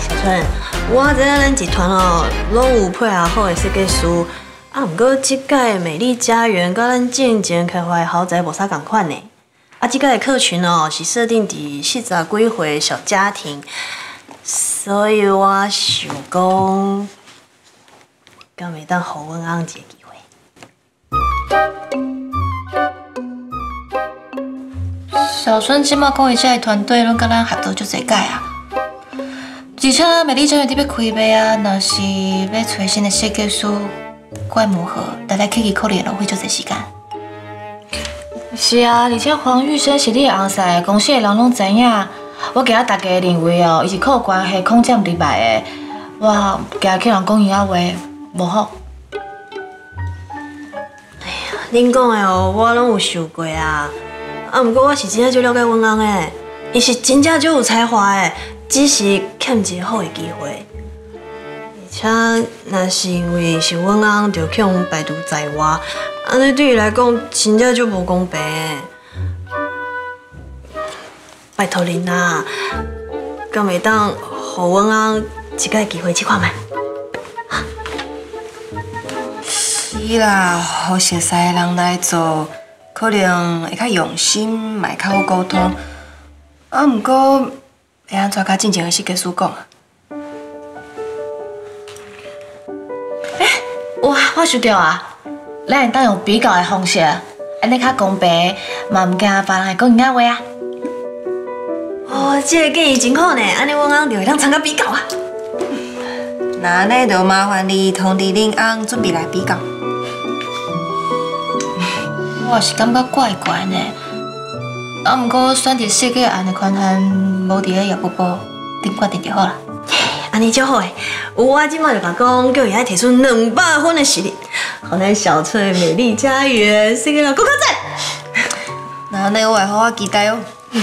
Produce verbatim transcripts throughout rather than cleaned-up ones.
小春，我知影咱集团哦，拢有配合好的设计师，啊，毋过即届美丽家园甲咱之前开发的豪宅无啥共款呢。啊，即届的客群哦是设定伫四十几岁小家庭，所以我想讲，敢会当互阮翁一个机会。 小春即马讲伊遮个团队拢甲咱合作足侪届啊。 而且美丽家园伫要开卖啊，若是要找新的设计师，怪磨合，大概起去可能浪费足侪时间。是啊，而且黄玉生是你的后婿，公司的人拢知影。我惊大家认为哦，伊是靠关系控占礼拜的，我惊去人讲伊遐话无好。 哎呀，恁讲的哦，我拢有想过啊。啊，毋过我是真正就了解阮翁的，伊是真正就有才华的。 只是欠一个好的机会，而且若是因为是阮翁就去互排除在外，安尼对伊来讲真正就无公平的。拜托恁啦，敢会当互阮翁一个机会试看觅？ 是啦，互熟悉的人来做，可能会较用心，嘛会较好沟通。啊，毋过。 会安怎甲进前的设计师讲啊？ 哎，我我想到啊，咱会当用比较的方式，安尼较公平，嘛毋惊别人会讲伊遐话啊。 哦，这个建议真好呢，安尼阮翁就会当参加比较啊。 那安尼就麻烦你通知恁翁准备来比较。 我是感觉怪怪呢。 啊，毋过选择设计案的权限无伫咧姚伯伯顶决定就好啦。 安尼就好诶，我即马就甲讲，叫伊爱提出两百分的实力，互咱小翠美丽家园设计了更加赞。 那安尼我会好好期待哦。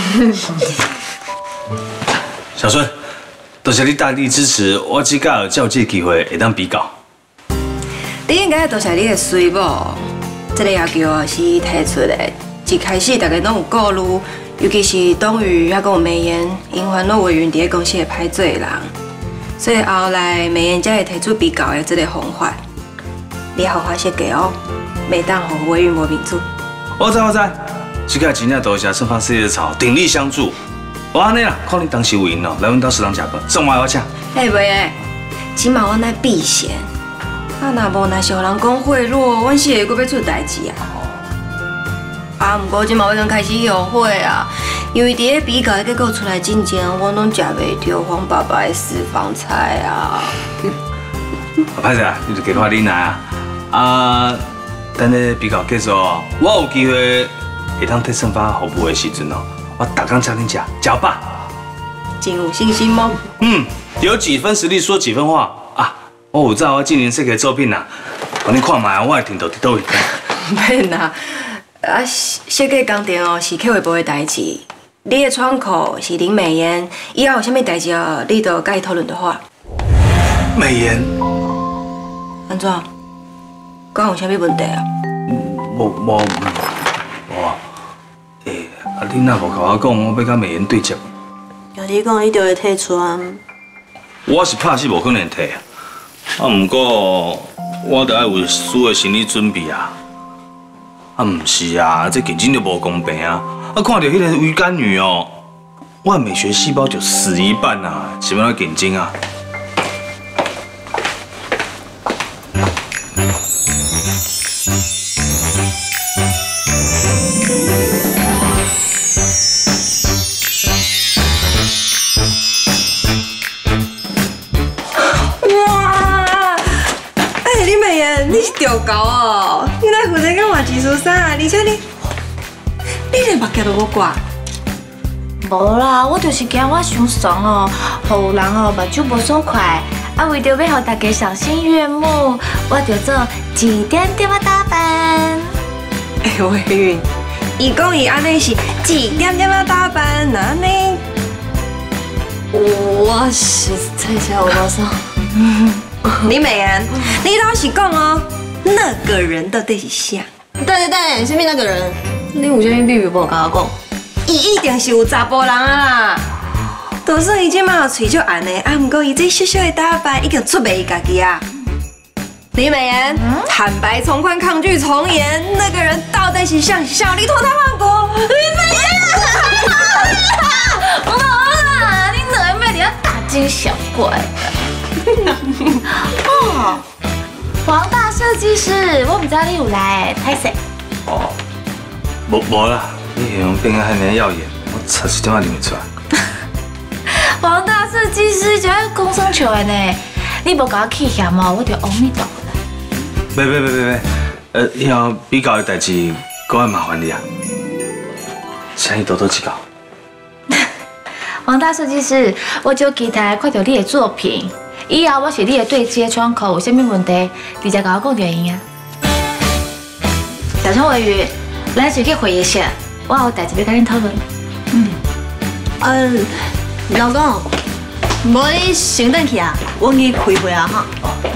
小春，多谢你大力支持，我即届有照这机会会当比较。 你应该要多谢你的水某，这个要求啊是提出的。 一开始大家拢有顾虑，尤其是董宇还有美妍，因烦恼委员伫咧公司的歹做人，所以后来美妍才会提出比较的这个方法。你好好设计哦，袂当互委员无面子。 我知我知，即届真正多谢盛发事业草鼎力相助。我安尼啦，看你当时有闲哦，来阮兜食堂食饭，送我我请。 嘿，袂诶，起码阮来避嫌。啊，若无若是互人讲贿赂，阮是会阁要出代志啊。 啊，毋过即马我已经开始后悔啊，因为伫咧比较的结果出来之前，我拢食袂着黄爸爸的私房菜啊。 啊，歹势啊，你就加快恁来啊！啊，等咧比较结束，我有机会会当替盛发服务的时阵哦，我逐工请恁食，食饱。 真有信心吗？ 嗯，有几分实力说几分话啊！我有照我今年设计的作品啦，互恁看卖，我会听到伫倒位。 免啦。 啊，设计工程哦是客户部的代志，你的窗口是林美妍，以后有啥物代志哦，你就甲伊讨论就好啊。 美妍， 安怎？讲有啥物问题啊？ 无无无啊！诶，啊，你若无甲我讲，我要甲美妍对接。 甲你讲，伊就会退出啊。 我是拍死无可能退啊！啊，毋过我得爱有输的心理准备啊。 啊，唔是啊，这竞争就无公平啊！啊，看到迄个鱼干女哦，我的美学细胞就死一半啊，是要来竞争啊？ 哇！哎，林美妍，你是钓狗哦！ 你来负责干嘛技术啥？而且你，你连目镜都无挂。 无啦，我就是惊我伤爽哦，互人哦目睭无爽快，啊为着要互大家赏心悦目，我就做一点点的打扮。 哎，伟云，伊讲伊安尼是一点点的打扮，那安尼， 我实在是我马上。 李美妍，你老实讲哦。 那个人到底是啥？ 等等等，什么那个人？你有啥物秘密无甲我讲？ 伊一定是有查甫人啊啦！ 就算伊即马喙就红的，啊，毋过伊这小小的打扮已经出卖伊家己啊。李美妍，坦白从宽，抗拒从严，那个人到底是像是小你脱胎换骨？李美妍， 我啦，你两个妹你要大惊小怪的。哦，黄大设计师，我唔知道你有来，歹势。 哦，无无啦，你形容变啊遐尼耀眼，我差一点仔认袂出来。 黄大设计师就要工商球的呢，你无甲我气嫌哦，我就阿弥陀佛。 别别别别别，呃，以后比较的代志，搁要麻烦你啊，请你多多指教。 黄大设计师，我就期待看到你的作品，以后我是你的对接窗口，有啥物问题，直接甲我讲就会啊。大川委员，咱先去会议室，我有代志要跟恁讨论。 嗯，嗯，老公，无你先等去啊，我去开会啊哈。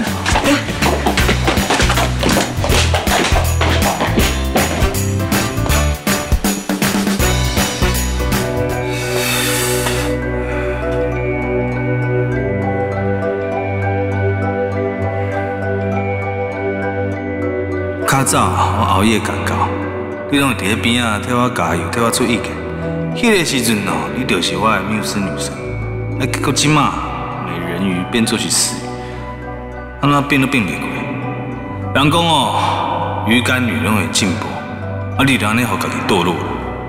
较早我熬夜赶稿，你拢会伫咧边仔替我加油，替我出意见。迄个时阵哦，你就是我的缪斯女神。啊，结果即马美人鱼变做是死鱼，安怎变都变袂过。人讲哦，鱼干女拢会进步，啊，你就安尼互家己堕落了。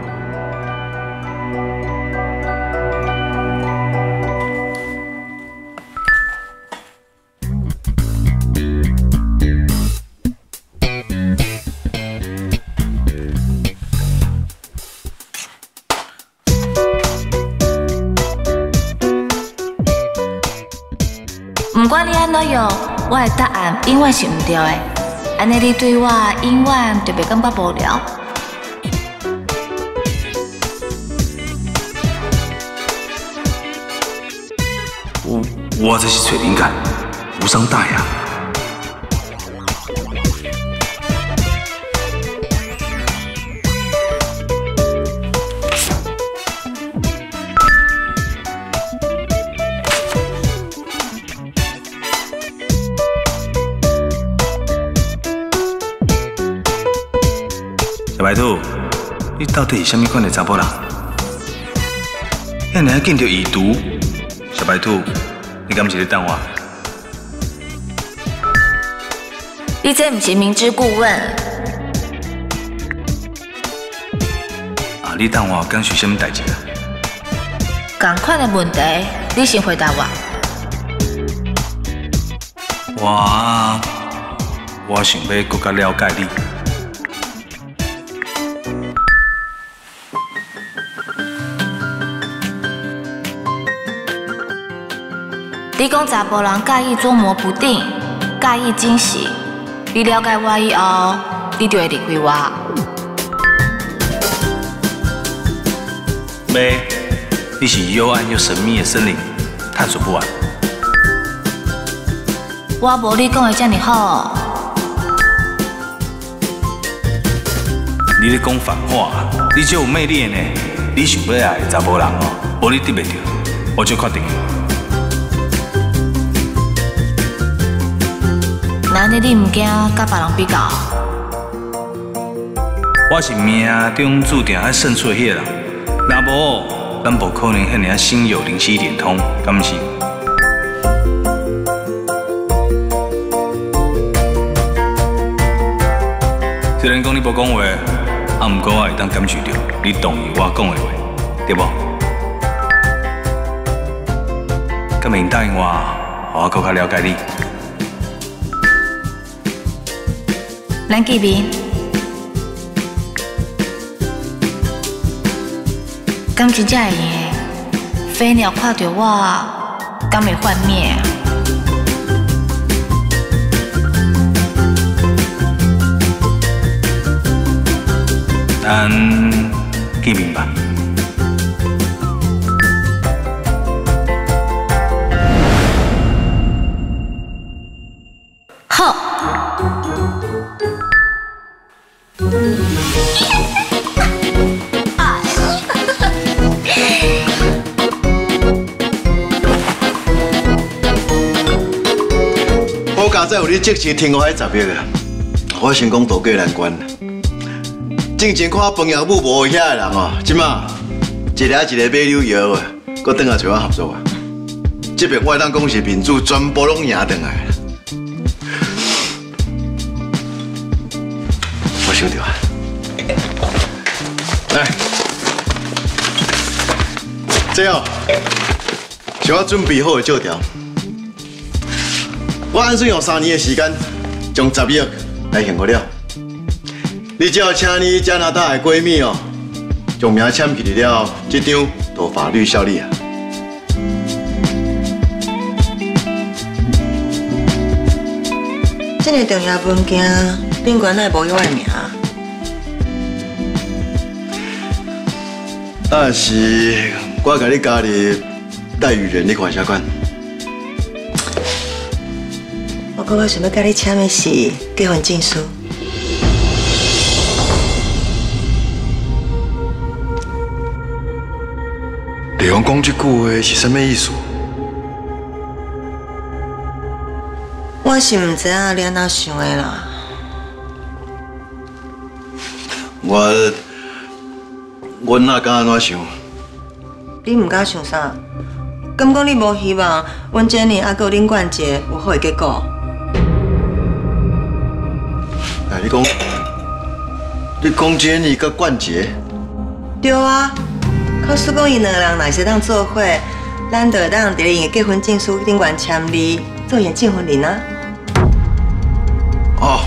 不管你安怎样，我的答案永远是唔对的。安尼你对我永远就袂感觉无聊。 我我这是找灵感，无伤大雅。小白兔，你到底是什么款的查甫人？遐尔紧就已读，小白兔，你敢不是咧等我？ 你这不是明知故问。 啊，你等我讲是什么代志啊？ 同款的问题，你先回答我。 我我想要更加了解你。 你讲查甫人介意捉摸不定，介意惊喜。你了解我以后，你就会离开我。 没，你是幽暗又神秘的森林，探索不完。 我无你讲的这么好。 你咧讲反话，你这有魅力的呢。你想要爱的查甫人哦，无你得袂着，我就确定。 那你你唔惊甲别人比较？ 我是命中注定要胜出的迄个人，若无，咱无可能遐尔心有灵犀一点通，敢毋是？虽然讲你无讲话，啊，毋过我会当感受到你同意我讲的话，对无？敢会答应我，互我更加了解你？ 咱见面，敢真正会用的？飞鸟看到我，敢会幻灭？ 咱见面吧。 好。 家在有你即时听我迄十亿啊，我成功渡过难关。之前看彭阳母无遐个人哦，即马一个一个买柳摇啊，搁转来找我合作啊。这边我当讲是民主全部拢赢转来。我想到啊，来，这哦，是我准备好的借条。我打算用三年的时间，将十亿来还我了。你只要请你加拿大的闺蜜哦，将名签起了，这张都有法律效力啊。 这个重要文件，顶悬乃无我的名。 啊是，我甲你加入代理人，你看啥款？ 我讲我想要甲你签的是结婚证书。 丽芳讲这句话是什么意思？ 我是唔知影你安怎想的啦。 我我哪敢安怎想？ 你唔敢想啥？敢讲你无希望阮这年还有恁冠杰有好的结果？ 哎，你讲，你讲这你甲冠杰？ 对啊，可是讲因两个人若是当做伙，咱就会当伫因的结婚证书顶悬签字，做因证婚人啊。 哦，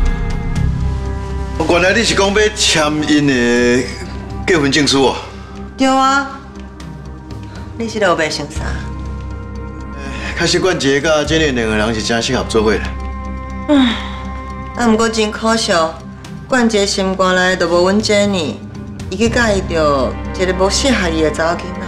原来你是讲要签因的结婚证书哦？ 对啊，你是都白想啥？ 确实，冠杰甲这两个人是真适合做伙的。 嗯，啊，不过真可惜，冠杰心肝内都无阮这呢，伊去介意着一个无适合伊的查某囡仔。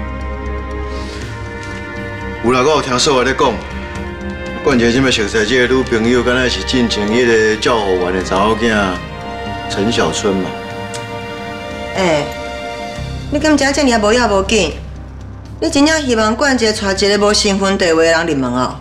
有啦，我有听说话咧讲。冠杰即摆熟悉这个女朋友，敢若是进前迄个教务员的查某囝陈小春嘛？ 哎，你敢真正尔无要无紧？你真正希望冠杰娶一个无身份地位的人入门哦？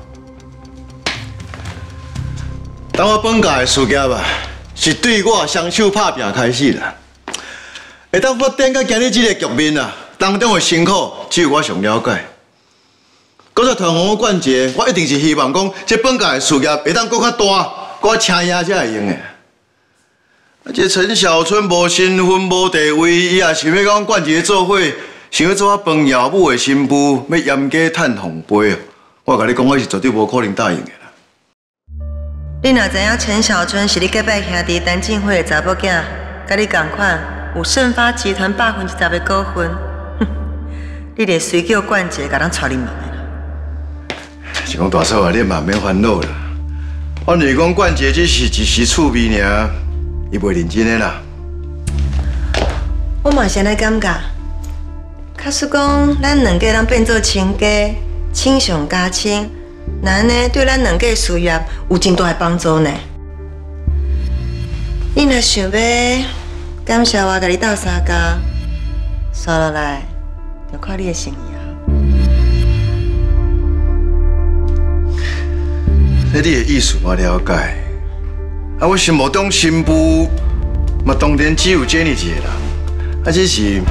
当我本届的事业啊，是对我双手拍拼开始啦。会当发展到今日这个局面啊，当中的辛苦只有我上了解。搁再团红冠杰，我一定是希望讲，这本届的事业会当搁较大、搁较请赢才会用的。啊，这陈小春无身份、无地位，伊也想要讲冠杰做伙，想要做我彭瑶母的新妇，要严加趁红杯哦。我甲你讲，我是绝对无可能答应的啦。 你若知影陈小春是你隔壁兄弟陈进辉的查某囝，甲你同款有盛发集团百分之十的股份，哼，你得随叫冠杰甲咱带你问的。 是讲大嫂啊，你嘛免烦恼啦。反正讲冠杰只是一时趣味尔，伊袂认真的啦。 我嘛是安尼感觉。假使讲咱两个人变做亲家，亲上加亲，那呢对咱两个的事业有真大的帮助呢。你若想要感谢我，甲你斗相共，算落来就看你的诚意啊。 你的意思我了解，啊，我心目中新妇嘛当然只有这呢一个人，啊，只是，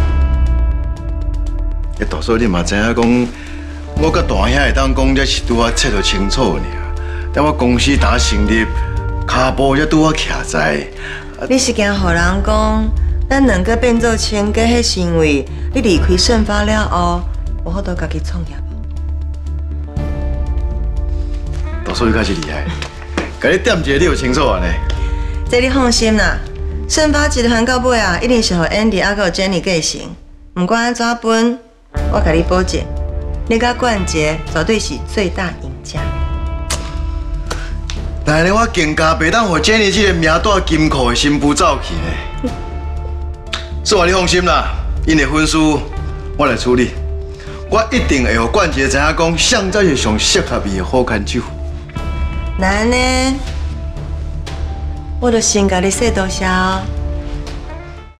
个大嫂你嘛知影讲，我甲大兄会当讲，这是拄啊切得清楚尔。但我公司打成立，骹步才拄啊徛在。 你是惊互人讲，咱两个变做亲家，迄是因为你离开盛发了后，无法度家己创业。 大嫂你较是厉害，甲你点一个你就清楚安尼。 这你放心啦，盛发集团到尾啊，一定是互 Andy 还有 Jenny 继承。不管安怎分，我甲你保证，你甲冠杰绝对是最大赢家。 但是我更加袂当互 Jenny 这个名带金库的新妇走去呢。所以你放心啦，因的婚事我来处理，我一定会互冠杰知影讲，谁才是上适合伊的好看手。 那呢，我就先甲你说多谢哦。